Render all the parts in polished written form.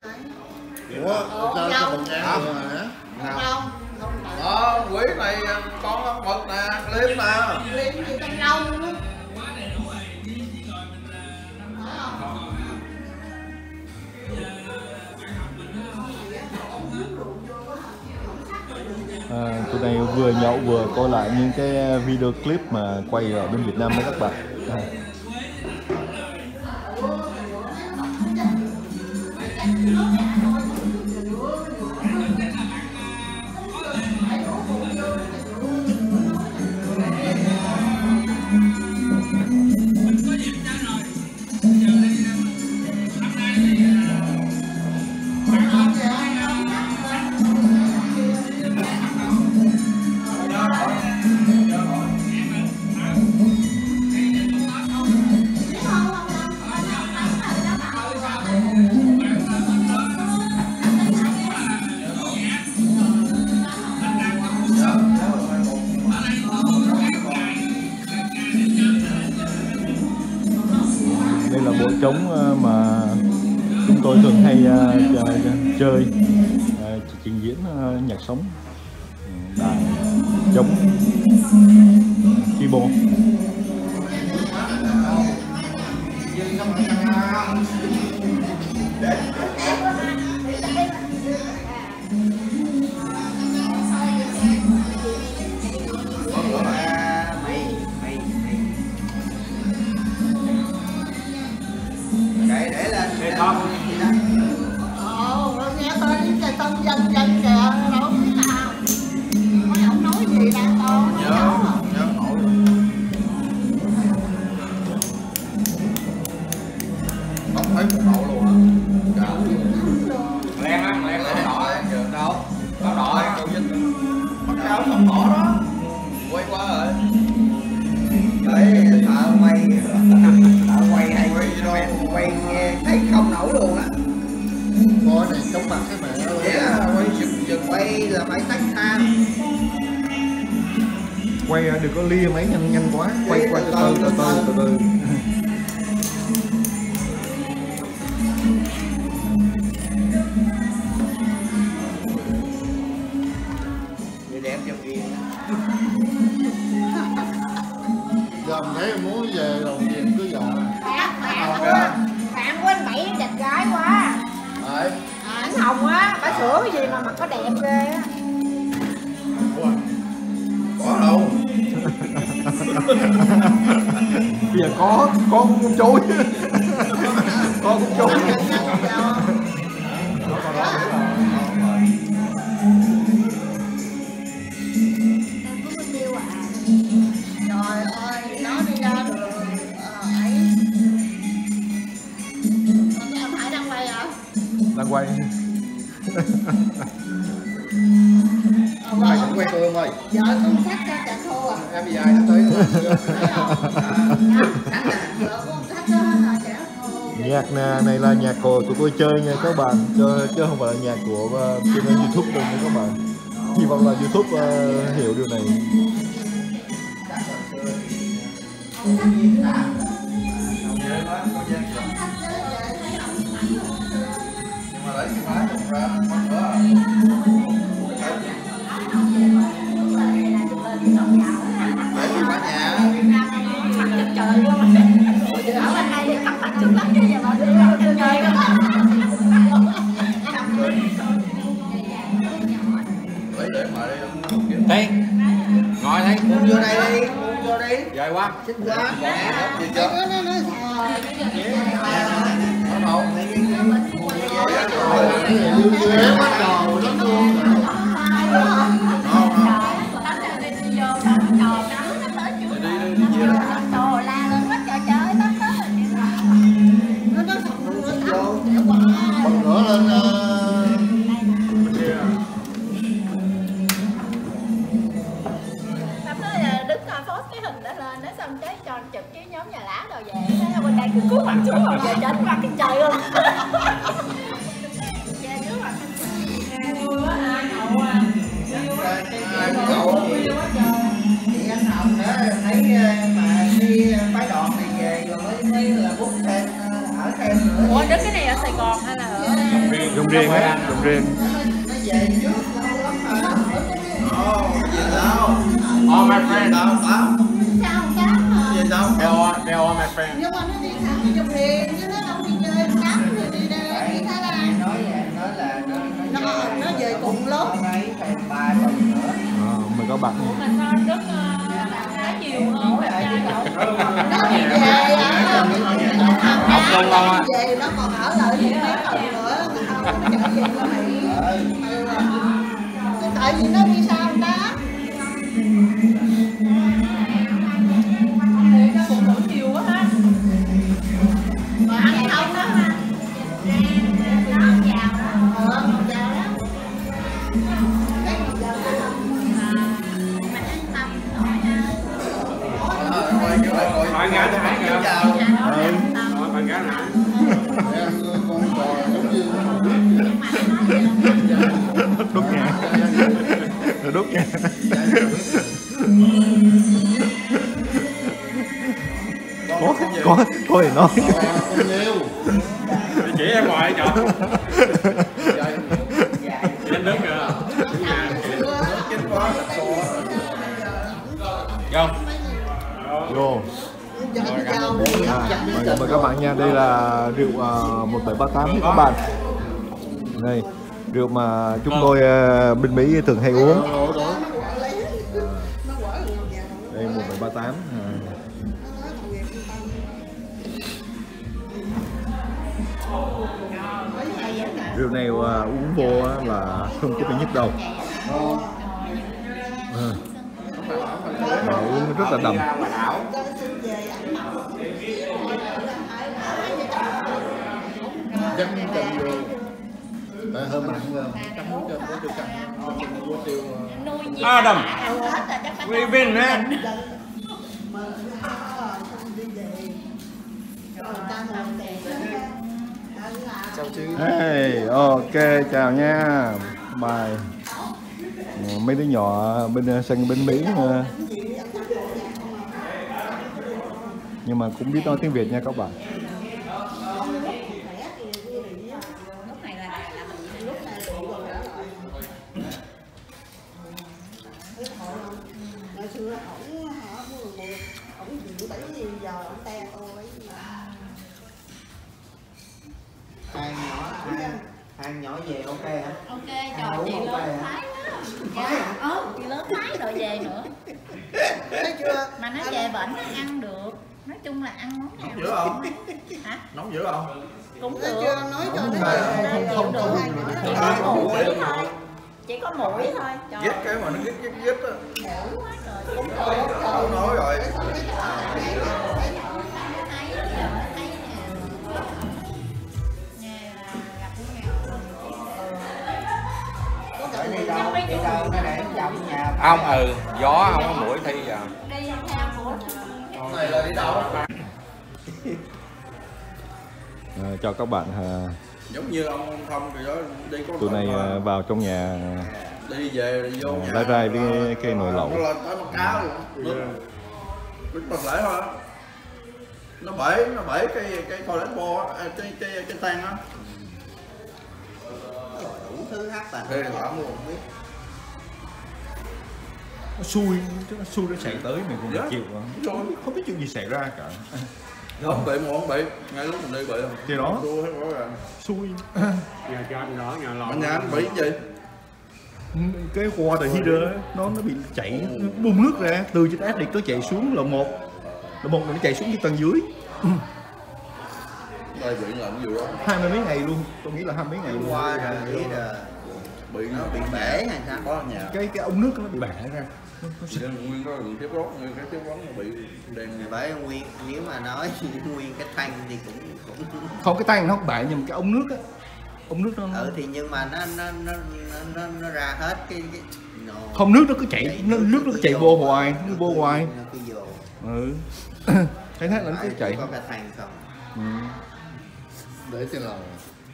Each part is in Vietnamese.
Ủa, sao cho một ngàn hả? Quý này con ăn mực nè, liêm nè. Liêm gì trong lông á. Tụi này vừa nhậu vừa coi lại những cái video clip mà quay ở bên Việt Nam đó các bạn. Đây là bộ trống mà chúng tôi thường hay chơi, trình diễn nhạc sống, đàn trống, keyboard. Để lên để con Nghe tên cái tên dân kìa, đâu biết nào. Mấy ông nói gì đang con nhớ nổi. Không thấy một độ luôn á. Len đỏ trường đâu? Có đỏ đâu dính. Bắt áo không đỏ đó. Quay qua rồi. Đấy, thợ quay hay quay nghe thấy không nổi luôn á. Coi này chống mặt cái mẹ ơi. Quay chừng quay là phải tách tham. Quay đừng có lia máy nhanh quá, quay qua từ từ. Vậy đẹp cho kia. Dòm thấy muốn về rồi về cứ dòm. Bạn của anh Bảy đẹp gái quá. Đấy. Anh Hồng á, bà sửa cái gì mà mặt có đẹp ghê á. Có đâu. Bây giờ có cũng chối. Có cũng chối. Trời ơi, nó đi ra đường ấy. Em Hải đang quay hả? Đang quay. Mày cũng quay tôi không ơi? Vợ con sách ra trà thô à? Em dài nó tới rồi. Nhạc này là nhạc của tụi tôi chơi nha các bạn, chứ không phải là nhạc của trên YouTube đâu nha các bạn. Hy vọng là YouTube hiểu điều này. Đây, ngồi đây, cuốn vô đây đi, cuốn vô đi. Dài quá, xích quá. Gì chưa? Bật lửa lên. Đứng post cái hình đó lên nó xong cái cho chụp cái nhóm nhà lá rồi về thế bên đây cứ cúi mặt xuống rồi về chết mặt cái trời luôn. Chị anh Hồng đó thấy mà đi phái đoàn này về rồi mới là bút thêm ở thêm nữa. Ủa, đứng cái này ở Sài Gòn hay là ở Dùng riêng á, dùng riêng. All my friend. Sao không cáp mà. They all my friend. Nhưng mà nó đi thẳng đi chụp liền chứ nó đâu đi chơi cáp rồi đi Thái Lan. Nó về cùng lúc. Mình có bạn. Mà sao rất khá nhiều hơn trai cậu. Nó đi về á. Về nó còn ở lại thêm mấy tuần nữa. Không nó chạy về là Mỹ. Tại vì nó đi sao ta? Nó cũng đủ nhiều quá ha. Mà ăn không đó ha. Nó chào đó. Chào đó. Cái gì chào đó. Mà ăn tâm hỏi ha. Hỏi ngã cho hỏi ngã. Hỏi ngã nè. Con bò giống như Đút nha. Đút nha. Có gì nói. con nhiều. Chỉ em ngoài chọn. Em đứng kìa. Vô. Mời các bạn nha, đây là rượu 1738 các bạn. Đây, rượu mà chúng tôi bên Mỹ thường hay uống. Đây 1738. Rượu này uống vô là không có bị nhức đầu. Uống rất là đậm. Chắc cần vô. Tại hơi mặn rồi. Chắc muốn cho có tiêu canh. Có tiêu. Adam. We've been man. Hey, ok, chào nha. Bye. Mấy đứa nhỏ bên sân bên Mỹ nhưng mà cũng biết nói tiếng Việt nha các bạn. Hàng nhỏ về ok hả? Ok, trời chị lớn Thái đó. Chị lớn Thái rồi về nữa. Thấy chưa? Mà nó về bệnh nó ăn được. Nói chung là ăn món nào Dữ không? Hả? Nóng dữ không? Cũng Thấy được. chưa? Nói cho nó không Chỉ có mũi thôi. Chỉ có mũi thôi. Ghét cái mà nó ghét á. Mũi quá trời. Cũng được. Không nói rồi. Ông gió không có mũi thi à. Đi theo mũi. Này là đi đâu? Chào các bạn. Giống như ông Thông rồi đó, đi có Tụi này vào trong nhà đi về đi vô nhà. lái rai với cái nồi lẩu. Nó lên tới con cá luôn. Nó tuần lễ thôi á. Nó bể cái toilet bowl á, cái tan á. đủ thứ hát à. Thế là lắm luôn không biết. Nó xui nó xảy tới mình cũng chịu không biết chuyện gì xảy ra cả. Không bị mà không bị, ngay lúc mình đi bị không? Thì đó. Xui. Nhà cho anh đó, nhà lò. Nhà anh bị cái gì? Cái water heater nó bị chảy, nó bung nước ra từ trên áp liệt nó chạy xuống lầu 1 rồi nó chạy xuống cái tầng dưới. Đây bị làm cái gì đó. 20 mấy ngày luôn, tôi nghĩ là 20 mấy ngày luôn. Qua rồi vậy là Bị nó bị bể hay sao? có nhà. Cái ống nước nó bị bể ra. Nguyên có tiếp đốt như cái tiếp đốt nó bị đèn. Bởi nguyên nếu mà nói nguyên cái thanh thì cũng Không, cái tay nó không bể nhưng mà cái ống nước á. Ống nước nó thì nhưng mà nó ra hết cái không, nước nó cứ chảy, nước nó cứ chạy vô hoài, nó vô hoài. Thấy thế là nó cứ chạy. Có cái thanh không? Để trên lầu.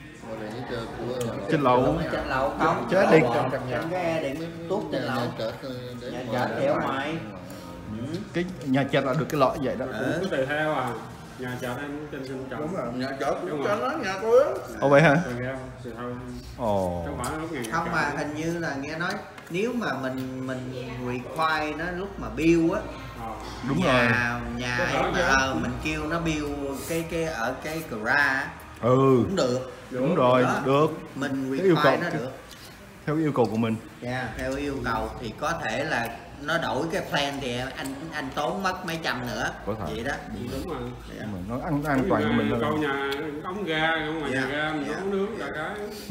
Trên lầu. Trên lầu không? Chết đi. Trên cái điện tuốt trên lầu. Nhà trệt thì ở ngoài. Cái nhà trệt là được cái loại vậy đó. Có tùy theo à. Nhà chợ em trên sân chợ. Đúng rồi, nhà chợ cũng cho nó nhà tôi á. Ồ vậy hả? Từ ra từ thôi. Ồ. Không phải lúc ngày Không chợ. mà hình như là nghe nói nếu mà mình require nó lúc mà build á, Đúng rồi. nhà Có ấy thể mà chứ. mình kêu nó build cái ở cái garage á, Ừ, cũng được. đúng rồi, Đó. được. Mình Cái yêu cầu- require nó được. Theo yêu cầu của mình. Dạ, theo yêu cầu thì có thể là nó đổi cái plan thì anh tốn mất mấy trăm nữa. Có thể. Vậy đó. Đúng rồi. Dạ. Nhưng mà nó an toàn cho mình Câu hơn. nhà ống ga, không mà nhà Dạ. ga mình Dạ. nấu nướng đại cái. Ừ.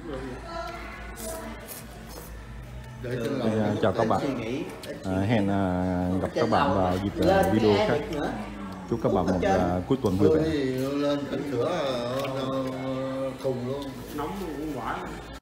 Để trên Bây giờ lầu chào các bạn. Suy nghĩ. Hẹn gặp các bạn vào dịp video khác. Chúc các bạn một cuối tuần vui vẻ. lên chỉnh sửa cùng luôn. Nóng cũng quả.